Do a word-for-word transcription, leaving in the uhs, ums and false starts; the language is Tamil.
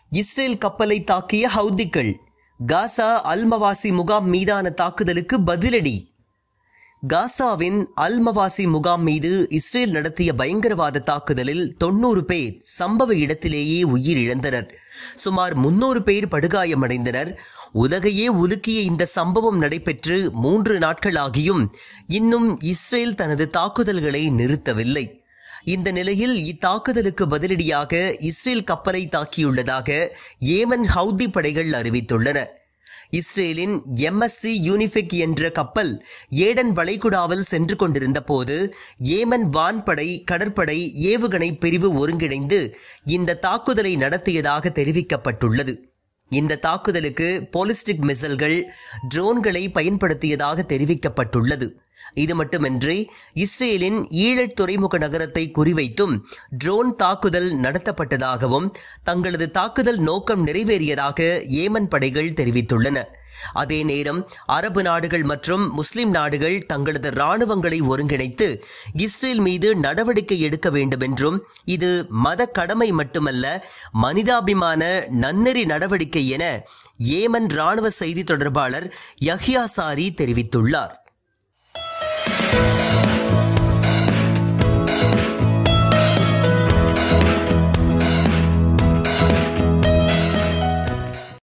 இஸ்ரேல் கப்பலை தாக்கிய ஹவுதிகள். காசா அல்மவாசி முகாம் மீதான தாக்குதலுக்கு பதிலடி. காசாவின் அல்மவாசி முகாம் மீது இஸ்ரேல் நடத்திய பயங்கரவாத தாக்குதலில் தொன்னூறு பேர் சம்பவ இடத்திலேயே உயிரிழந்தனர். சுமார் முன்னூறு பேர் படுகாயமடைந்தனர். உலகையே உலுக்கிய இந்த சம்பவம் நடைபெற்று மூன்று நாட்களாகியும் இன்னும் இஸ்ரேல் தனது தாக்குதல்களை நிறுத்தவில்லை. இந்த நிலையில் இத்தாக்குதலுக்கு பதிலடியாக இஸ்ரேல் கப்பலை தாக்கியுள்ளதாக ஏமன் ஹவுதி படைகள் அறிவித்துள்ளன. இஸ்ரேலின் எம்எஸ்சி யூனிஃபிக் என்ற கப்பல் ஏடன் வளைகுடாவில் சென்று கொண்டிருந்த போது ஏமன் வான்படை, கடற்படை, ஏவுகணை பிரிவு ஒருங்கிணைந்து இந்த தாக்குதலை நடத்தியதாக தெரிவிக்கப்பட்டுள்ளது. இந்த தாக்குதலுக்கு பாலிஸ்டிக் மிசைல்கள், ட்ரோன்களை பயன்படுத்தியதாக தெரிவிக்கப்பட்டுள்ளது. இது மட்டுமின்றி இஸ்ரேலின் ஈழத் துறைமுக நகரத்தை குறிவைத்தும் ட்ரோன் தாக்குதல் நடத்தப்பட்டதாகவும் தங்களது தாக்குதல் நோக்கம் நிறைவேறியதாக ஏமன் படைகள் தெரிவித்துள்ளன. அதே நேரம் அரபு நாடுகள் மற்றும் முஸ்லிம் நாடுகள் தங்களது இராணுவங்களை ஒருங்கிணைத்து இஸ்ரேல் மீது நடவடிக்கை எடுக்க வேண்டும் என்றும், இது மத கடமை மட்டுமல்ல, மனிதாபிமான நன்னெறி நடவடிக்கை என ஏமன் இராணுவ செய்தி தொடர்பாளர் யஹ்யா சாரி தெரிவித்துள்ளார்.